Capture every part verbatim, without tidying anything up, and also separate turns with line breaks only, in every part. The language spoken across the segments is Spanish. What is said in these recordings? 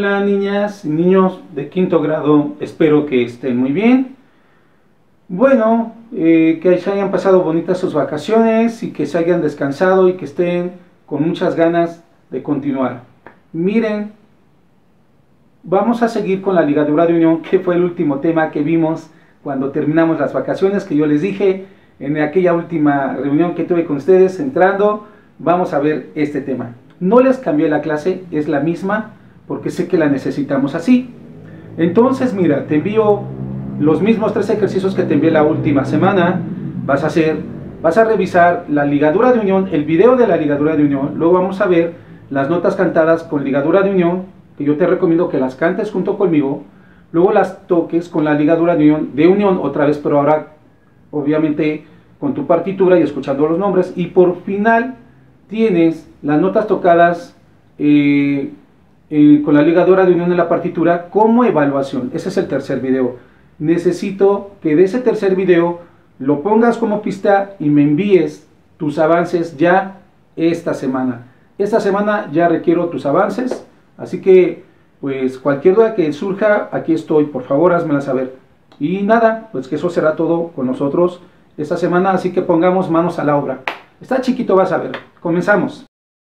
Hola niñas y niños de quinto grado, espero que estén muy bien. Bueno, eh, que se hayan pasado bonitas sus vacaciones y que se hayan descansado y que estén con muchas ganas de continuar. Miren, vamos a seguir con la ligadura de unión, que fue el último tema que vimos cuando terminamos las vacaciones, que yo les dije en aquella última reunión que tuve con ustedes entrando. Vamos a ver este tema. No les cambié la clase, es la misma, porque sé que la necesitamos así. Entonces mira, te envío los mismos tres ejercicios que te envié la última semana. Vas a hacer, vas a revisar la ligadura de unión, el video de la ligadura de unión. Luego vamos a ver las notas cantadas con ligadura de unión, que yo te recomiendo que las cantes junto conmigo. Luego las toques con la ligadura de unión, de unión otra vez, pero ahora obviamente con tu partitura y escuchando los nombres. Y por final tienes las notas tocadas eh, eh, con la ligadura de unión en la partitura como evaluación. Ese es el tercer video. Necesito que de ese tercer video lo pongas como pista y me envíes tus avances ya esta semana. Esta semana ya requiero tus avances, así que pues cualquier duda que surja, aquí estoy, por favor házmela saber. Y nada, pues que eso será todo con nosotros esta semana, así que pongamos manos a la obra. Está chiquito, vas a ver. Comenzamos.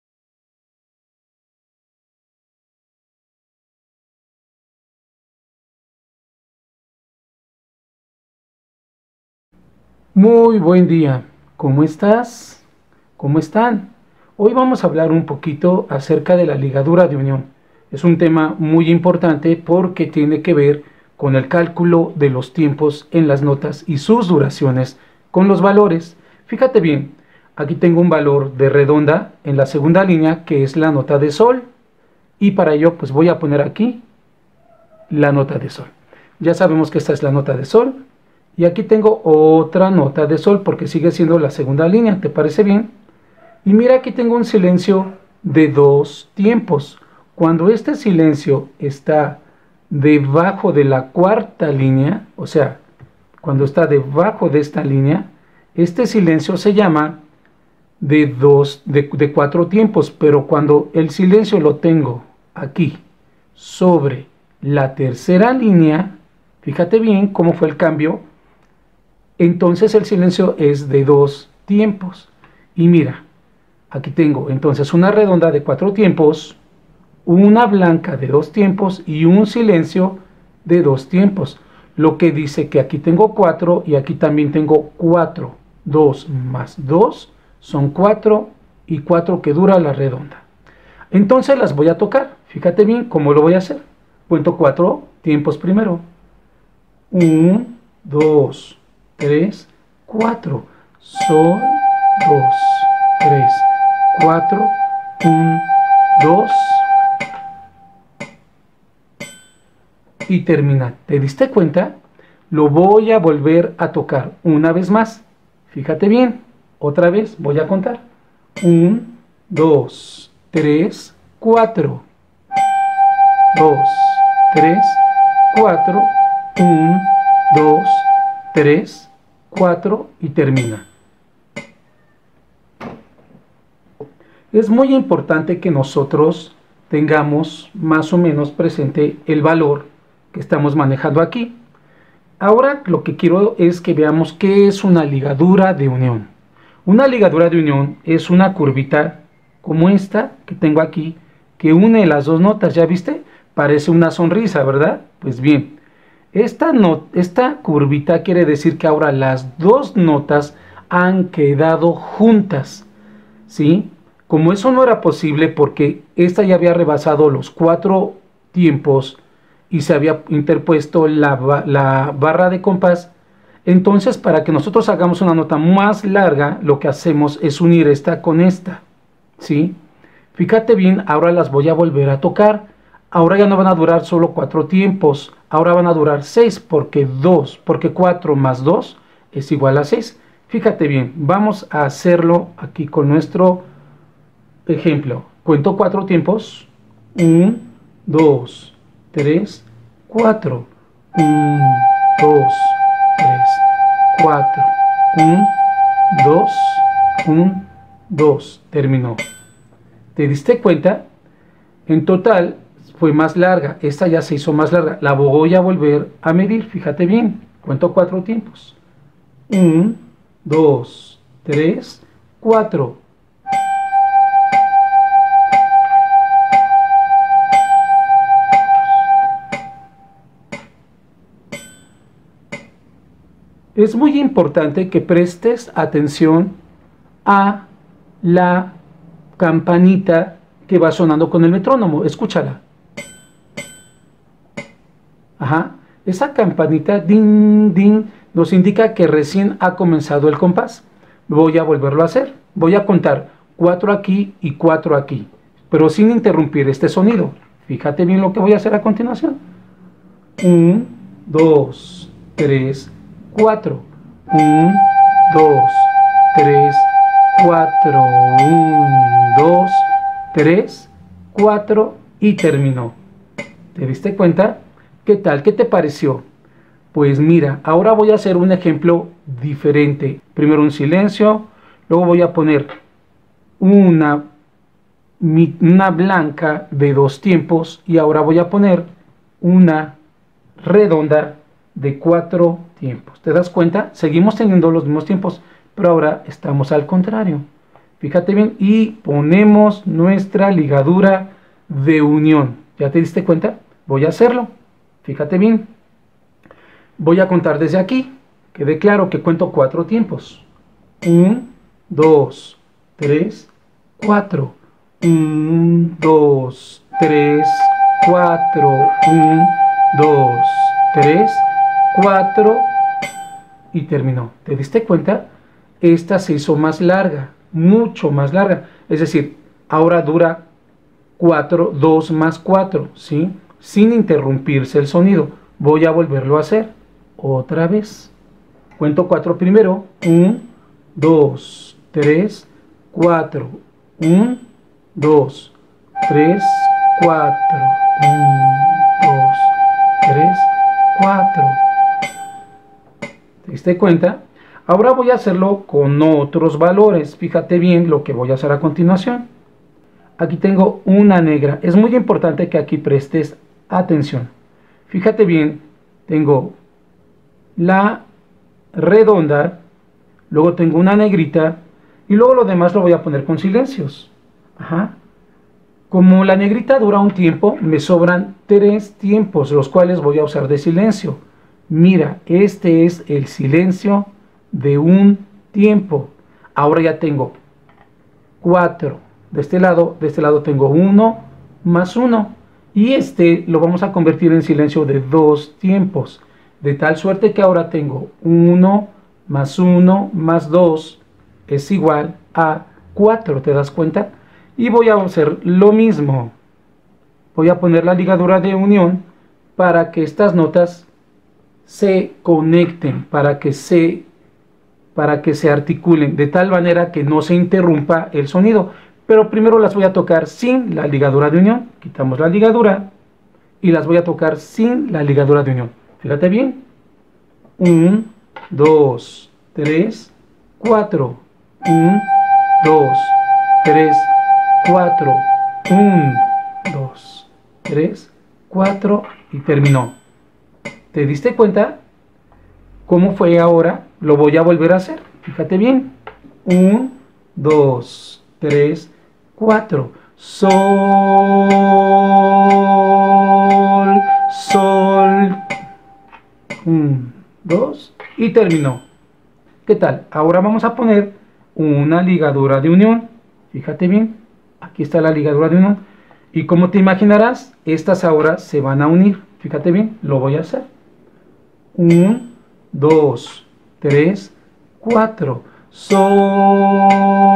Muy buen día. ¿Cómo estás? ¿Cómo están? Hoy vamos a hablar un poquito acerca de la ligadura de unión. Es un tema muy importante porque tiene que ver con el cálculo de los tiempos en las notas y sus duraciones con los valores. Fíjate bien, aquí tengo un valor de redonda en la segunda línea que es la nota de sol. Y para ello pues voy a poner aquí la nota de sol. Ya sabemos que esta es la nota de sol. Y aquí tengo otra nota de sol porque sigue siendo la segunda línea. ¿Te parece bien? Y mira, aquí tengo un silencio de dos tiempos. Cuando este silencio está debajo de la cuarta línea, o sea, cuando está debajo de esta línea, este silencio se llama de, dos, de, de cuatro tiempos. Pero cuando el silencio lo tengo aquí, sobre la tercera línea, fíjate bien cómo fue el cambio. Entonces el silencio es de dos tiempos. Y mira, aquí tengo entonces una redonda de cuatro tiempos, una blanca de dos tiempos y un silencio de dos tiempos. Lo que dice que aquí tengo cuatro y aquí también tengo cuatro. dos más dos son cuatro y cuatro que dura la redonda. Entonces las voy a tocar. Fíjate bien cómo lo voy a hacer. Cuento cuatro tiempos primero. uno, dos, tres, cuatro. Sol, dos, tres, cuatro, uno, dos. Y termina. ¿Te diste cuenta? Lo voy a volver a tocar una vez más. Fíjate bien. Otra vez voy a contar. uno, dos, tres, cuatro. dos, tres, cuatro. uno, dos, tres, cuatro y termina. Es muy importante que nosotros tengamos más o menos presente el valor que estamos manejando aquí. Ahora lo que quiero es que veamos qué es una ligadura de unión. Una ligadura de unión es una curvita como esta que tengo aquí, que une las dos notas. ¿Ya viste? Parece una sonrisa, ¿verdad? Pues bien, esta, no, esta curvita quiere decir que ahora las dos notas han quedado juntas, ¿sí? Como eso no era posible porque esta ya había rebasado los cuatro tiempos y se había interpuesto la, la barra de compás, entonces para que nosotros hagamos una nota más larga, lo que hacemos es unir esta con esta, ¿sí? Fíjate bien, ahora las voy a volver a tocar. Ahora ya no van a durar solo cuatro tiempos, ahora van a durar seis, porque dos, porque cuatro más dos es igual a seis. Fíjate bien, vamos a hacerlo aquí con nuestro ejemplo. Cuento cuatro tiempos. uno, dos, tres, cuatro. uno, dos, tres, cuatro. uno, dos, uno, dos. Terminó. ¿Te diste cuenta? En total fue más larga, esta ya se hizo más larga, la voy a volver a medir, fíjate bien, cuento cuatro tiempos. uno, dos, tres, cuatro. Es muy importante que prestes atención a la campanita que va sonando con el metrónomo. Escúchala. Ajá. Esa campanita, ding, ding, nos indica que recién ha comenzado el compás. Voy a volverlo a hacer. Voy a contar cuatro aquí y cuatro aquí, pero sin interrumpir este sonido. Fíjate bien lo que voy a hacer a continuación. uno, dos, tres, cuatro. uno, dos, tres, cuatro. uno, dos, tres, cuatro y terminó. ¿Te diste cuenta? ¿Qué tal? ¿Qué te pareció? Pues mira, ahora voy a hacer un ejemplo diferente. Primero un silencio, luego voy a poner una, una blanca de dos tiempos y ahora voy a poner una redonda de cuatro tiempos. ¿Te das cuenta? Seguimos teniendo los mismos tiempos, pero ahora estamos al contrario. Fíjate bien y ponemos nuestra ligadura de unión. ¿Ya te diste cuenta? Voy a hacerlo. Fíjate bien. Voy a contar desde aquí. Quede claro que cuento cuatro tiempos. uno, dos, tres, cuatro. uno, dos, tres, cuatro. uno, dos, tres, cuatro. Y terminó. ¿Te diste cuenta? Esta se hizo más larga, mucho más larga. Es decir, ahora dura cuatro, dos más cuatro, ¿sí? Sin interrumpirse el sonido. Voy a volverlo a hacer otra vez. Cuento cuatro primero. uno, dos, tres, cuatro. uno, dos, tres, cuatro. uno, dos, tres, cuatro. ¿Te diste cuenta? Ahora voy a hacerlo con otros valores. Fíjate bien lo que voy a hacer a continuación. Aquí tengo una negra. Es muy importante que aquí prestes atención. Fíjate bien, tengo la redonda, luego tengo una negrita y luego lo demás lo voy a poner con silencios. Ajá. Como la negrita dura un tiempo, me sobran tres tiempos, los cuales voy a usar de silencio. Mira, este es el silencio de un tiempo. Ahora ya tengo cuatro. De este lado, de este lado tengo uno más uno. Y este lo vamos a convertir en silencio de dos tiempos. De tal suerte que ahora tengo uno más uno más dos es igual a cuatro. ¿Te das cuenta? Y voy a hacer lo mismo. Voy a poner la ligadura de unión para que estas notas se conecten, para que se, para que se articulen, de tal manera que no se interrumpa el sonido. Pero primero las voy a tocar sin la ligadura de unión. Quitamos la ligadura y las voy a tocar sin la ligadura de unión. Fíjate bien. uno, dos, tres, cuatro. uno, dos, tres, cuatro. uno, dos, tres, cuatro y terminó. ¿Te diste cuenta cómo fue ahora? Lo voy a volver a hacer. Fíjate bien. uno, dos, tres, cuatro. Sol, sol. uno, dos y terminó. ¿Qué tal? Ahora vamos a poner una ligadura de unión. Fíjate bien. Aquí está la ligadura de unión. Y como te imaginarás, estas ahora se van a unir. Fíjate bien, lo voy a hacer. uno, dos, tres, cuatro. Sol.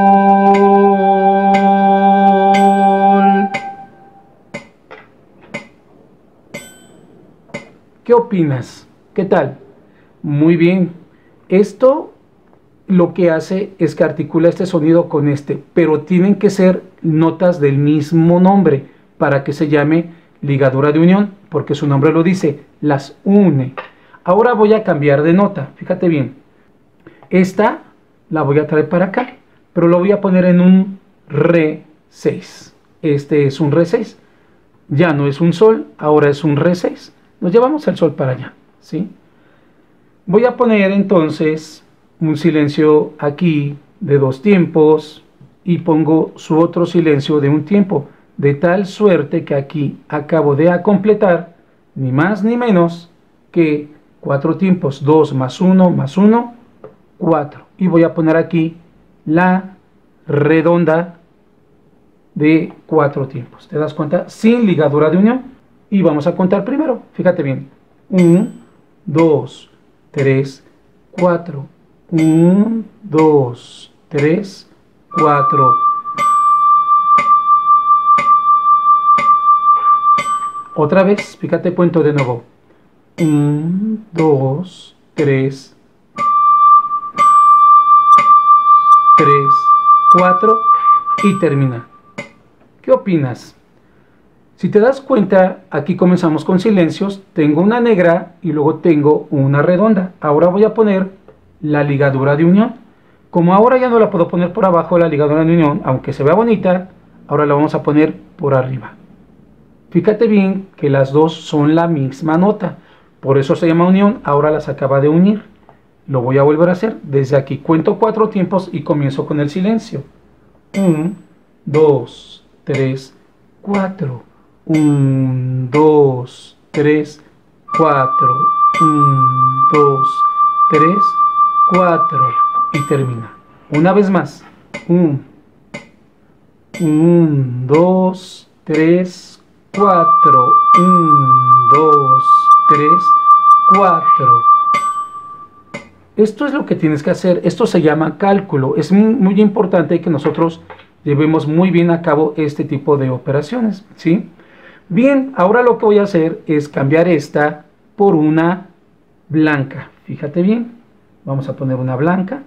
¿Qué opinas? ¿Qué tal? Muy bien. Esto lo que hace es que articula este sonido con este, pero tienen que ser notas del mismo nombre para que se llame ligadura de unión, porque su nombre lo dice, las une. Ahora voy a cambiar de nota, fíjate bien. Esta la voy a traer para acá, pero lo voy a poner en un re seis. Este es un re seis. ya no es un sol, ahora es un re seis. Nos llevamos el sol para allá, ¿sí? Voy a poner entonces un silencio aquí de dos tiempos y pongo su otro silencio de un tiempo, de tal suerte que aquí acabo de completar ni más ni menos que cuatro tiempos, dos más uno más uno, cuatro. Y voy a poner aquí la redonda de cuatro tiempos. ¿Te das cuenta? Sin ligadura de unión. Y vamos a contar primero. Fíjate bien. uno, dos, tres, cuatro. uno, dos, tres, cuatro. Otra vez, fíjate, cuento de nuevo. uno, dos, tres, tres, cuatro y termina. ¿Qué opinas? Si te das cuenta, aquí comenzamos con silencios. Tengo una negra y luego tengo una redonda. Ahora voy a poner la ligadura de unión. Como ahora ya no la puedo poner por abajo la ligadura de unión, aunque se vea bonita, ahora la vamos a poner por arriba. Fíjate bien que las dos son la misma nota, por eso se llama unión. Ahora las acaba de unir. Lo voy a volver a hacer. Desde aquí cuento cuatro tiempos y comienzo con el silencio. uno, dos, tres, cuatro. uno, dos, tres, cuatro. uno, dos, tres, cuatro. Y termina. Una vez más. uno, dos, tres, cuatro. uno, dos, tres, cuatro. Esto es lo que tienes que hacer. Esto se llama cálculo. Es muy, muy importante que nosotros llevemos muy bien a cabo este tipo de operaciones, ¿sí? Bien, ahora lo que voy a hacer es cambiar esta por una blanca. Fíjate bien. Vamos a poner una blanca.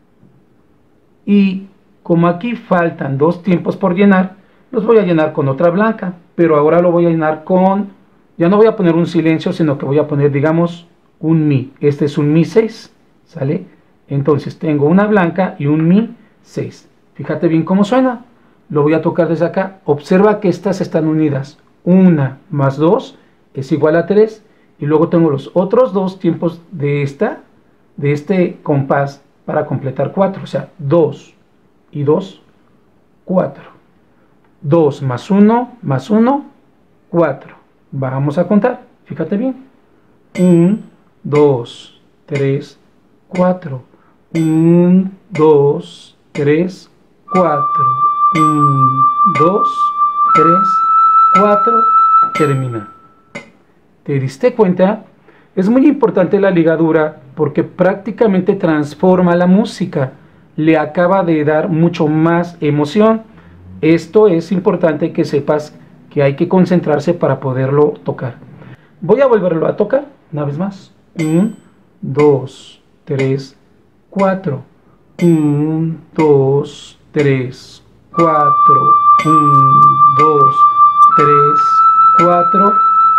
Y como aquí faltan dos tiempos por llenar, los voy a llenar con otra blanca. Pero ahora lo voy a llenar con... Ya no voy a poner un silencio, sino que voy a poner, digamos, un mi. Este es un mi seis. ¿Sale? Entonces tengo una blanca y un mi seis. Fíjate bien cómo suena. Lo voy a tocar desde acá. Observa que estas están unidas. una más dos es igual a tres. Y luego tengo los otros dos tiempos de esta, de este compás para completar cuatro. O sea, dos y dos, cuatro. dos más uno más uno, cuatro. Vamos a contar. Fíjate bien. uno, dos, tres, cuatro. uno, dos, tres, cuatro. uno, dos, tres, cuatro. Termina. ¿Te diste cuenta? Es muy importante la ligadura porque prácticamente transforma la música. Le acaba de dar mucho más emoción. Esto es importante que sepas que hay que concentrarse para poderlo tocar. Voy a volverlo a tocar una vez más. uno, dos, tres, cuatro. uno, dos, tres, cuatro. uno, dos, tres, cuatro.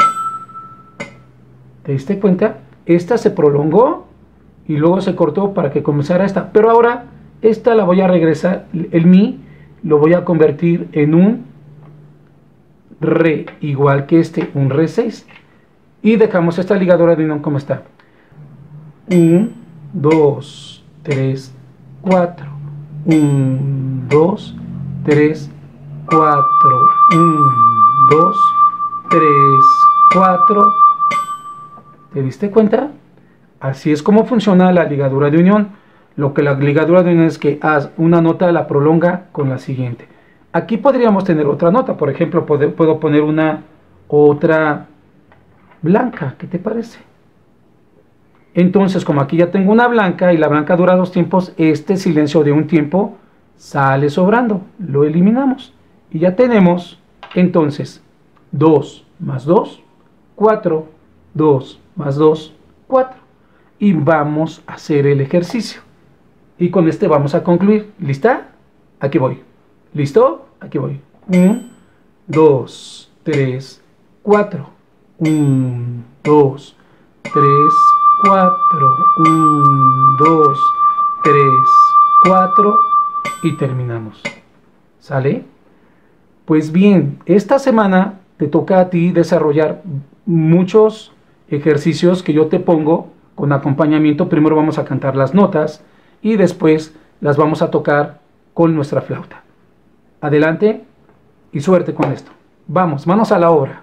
¿Te diste cuenta? Esta se prolongó y luego se cortó para que comenzara esta. Pero ahora esta la voy a regresar, el mi lo voy a convertir en un re, igual que este, un re seis. Y dejamos esta ligadura de unión como está. uno, dos, tres, cuatro. uno, dos, tres, cuatro. uno, dos, tres, cuatro. ¿Te diste cuenta? Así es como funciona la ligadura de unión. Lo que la ligadura de unión es que haz una nota, la prolonga con la siguiente. Aquí podríamos tener otra nota. Por ejemplo, puedo, puedo poner una otra blanca. ¿Qué te parece? Entonces, como aquí ya tengo una blanca y la blanca dura dos tiempos, este silencio de un tiempo sale sobrando. Lo eliminamos. Y ya tenemos, entonces, dos más dos, cuatro. dos más dos, cuatro. Y vamos a hacer el ejercicio. Y con este vamos a concluir. ¿Lista? Aquí voy. ¿Listo? Aquí voy. uno, dos, tres, cuatro. uno, dos, tres, cuatro. uno, dos, tres, cuatro. Y terminamos. ¿Sale? Pues bien, esta semana te toca a ti desarrollar muchos ejercicios que yo te pongo con acompañamiento. Primero vamos a cantar las notas y después las vamos a tocar con nuestra flauta. Adelante y suerte con esto. Vamos, manos a la obra.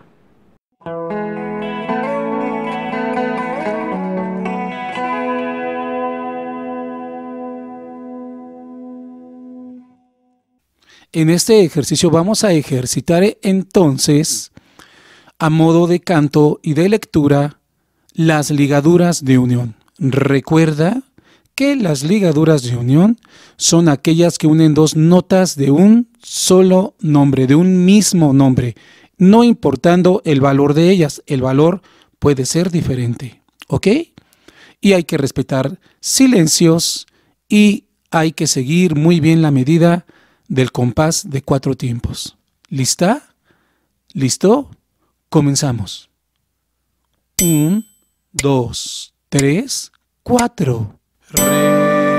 En este ejercicio vamos a ejercitar entonces, a modo de canto y de lectura, las ligaduras de unión. Recuerda que las ligaduras de unión son aquellas que unen dos notas de un solo nombre, de un mismo nombre, no importando el valor de ellas. El valor puede ser diferente, ¿ok? Y hay que respetar silencios y hay que seguir muy bien la medida del compás de cuatro tiempos. ¿Lista? ¿Listo? Comenzamos. Un, dos, tres, cuatro. Re.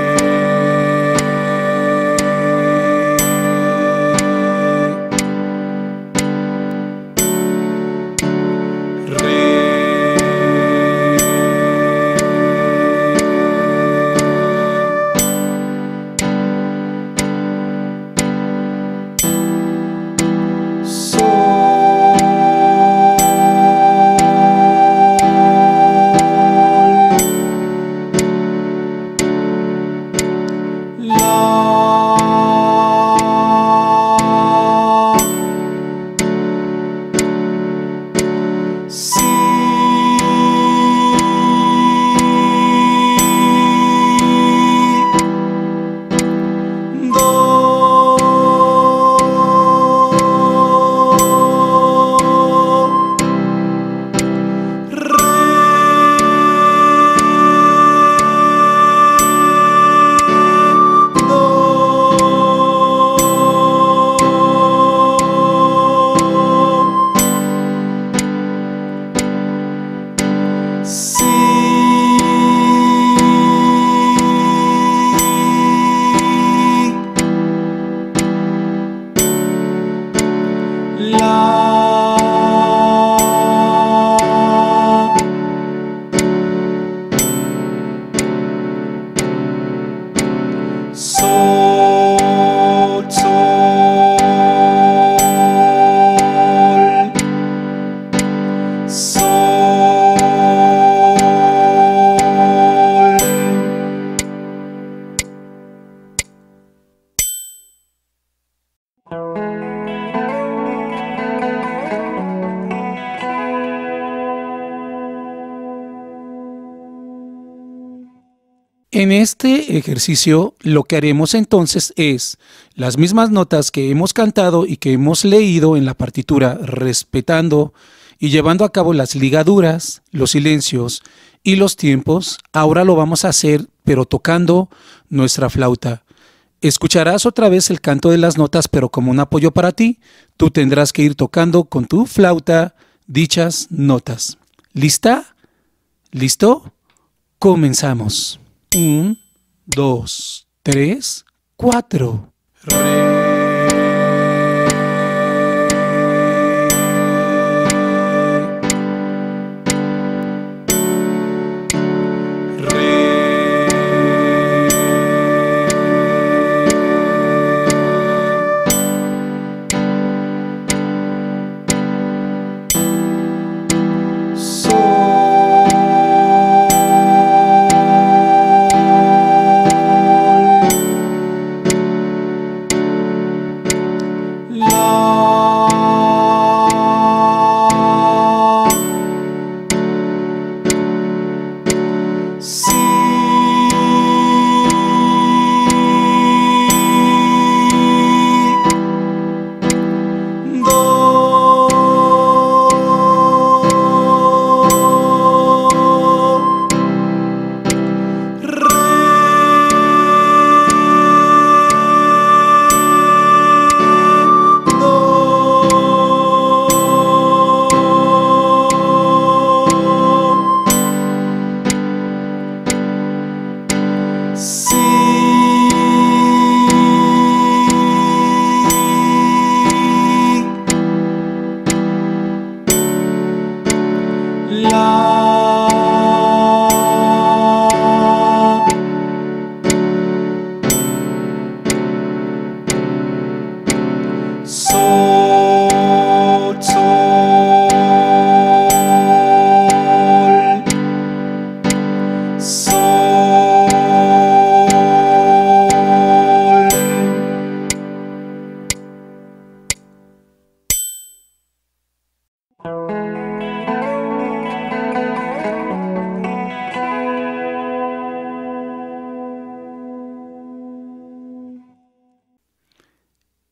En este ejercicio lo que haremos entonces es las mismas notas que hemos cantado y que hemos leído en la partitura, respetando y llevando a cabo las ligaduras, los silencios y los tiempos. Ahora lo vamos a hacer, pero tocando nuestra flauta. Escucharás otra vez el canto de las notas, pero como un apoyo para ti, tú tendrás que ir tocando con tu flauta dichas notas. ¿Lista? ¿Listo? Comenzamos. Un, dos, tres, cuatro. Re.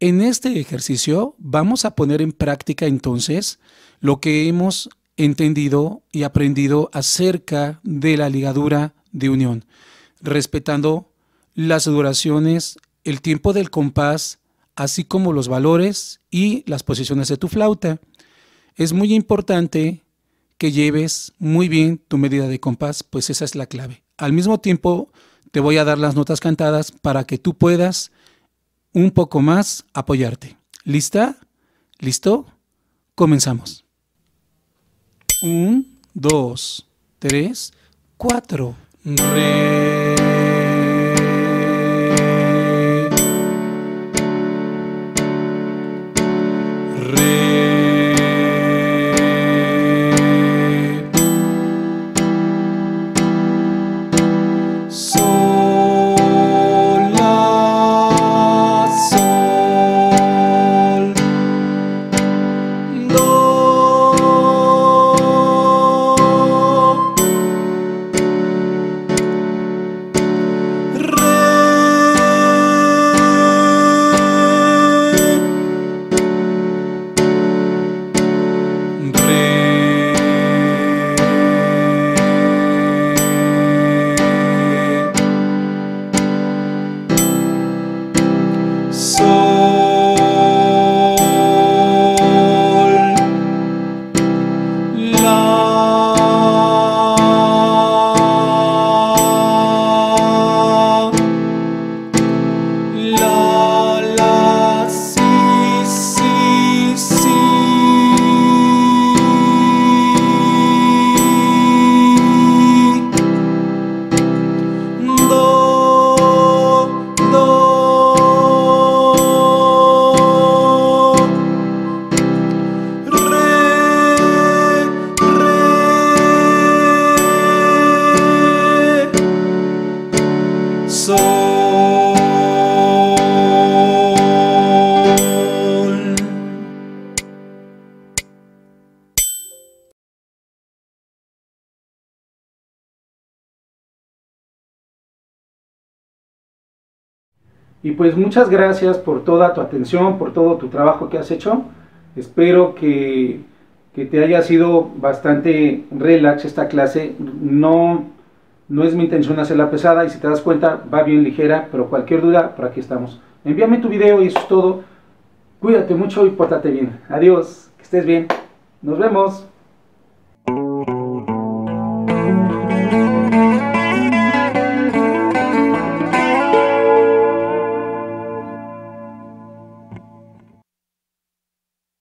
En este ejercicio vamos a poner en práctica entonces lo que hemos entendido y aprendido acerca de la ligadura de unión, respetando las duraciones, el tiempo del compás, así como los valores y las posiciones de tu flauta. Es muy importante que lleves muy bien tu medida de compás, pues esa es la clave. Al mismo tiempo te voy a dar las notas cantadas para que tú puedas un poco más apoyarte. ¿Lista? ¿Listo? Comenzamos. Un, dos, tres, cuatro. Re. Re. Sol, la, sol, do, re, Y pues muchas gracias por toda tu atención, por todo tu trabajo que has hecho. Espero que, que te haya sido bastante relax esta clase. No, no es mi intención hacerla pesada y si te das cuenta va bien ligera, pero cualquier duda, por aquí estamos. Envíame tu video y eso es todo. Cuídate mucho y pórtate bien. Adiós, que estés bien. Nos vemos.